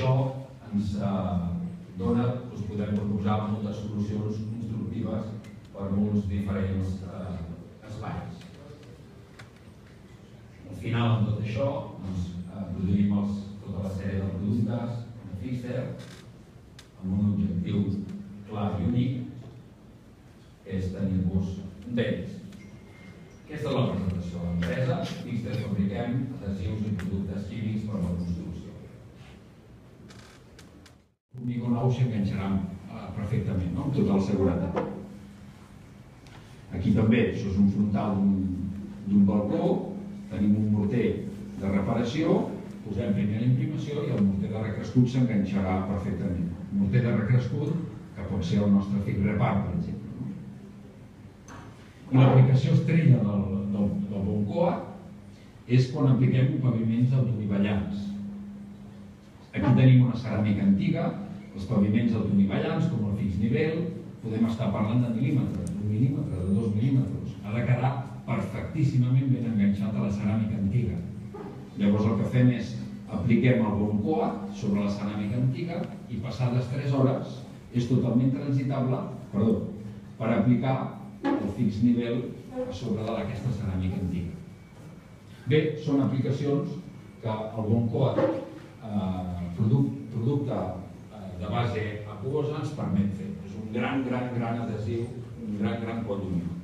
això ens dona, podem proposar moltes solucions constructives per molts diferents espais. Al final, amb tot això, produïm tota la sèrie de productes de Fixter amb un objectiu clar i únic, que és tenir-vos contents. Aquesta és la presentació de l'empresa. Fixter fabriquem adhesius i productes químics per a la construcció. Un mico nou s'enganxarà perfectament, amb total seguretat. Aquí també, això és un frontal d'un balcó, tenim un morter de reparació, posem primer la imprimació i el morter de recrescut s'enganxarà perfectament. Un morter de recrescut que pot ser el nostre fix repart, per exemple. I l'aplicació estrella del Boncoa és quan apliquem paviments autonivellants. Aquí tenim una ceràmica antiga, els paviments autonivellants, com el fix nivell, podem estar parlant de mil·límetres, d'un mil·límetre, de 2 mil·límetres. Ha de quedar perfectíssimament ben enganxat a la ceràmica antiga. Llavors el que fem és apliquem el Boncoa sobre la ceràmica antiga i passades 3 hores és totalment transitable per aplicar el fix nivell a sobre d'aquesta ceràmica antiga. Bé, són aplicacions que el Boncoa, producte de base aquosa, ens permet fer. És un gran adhesiu, un gran pot d'unió.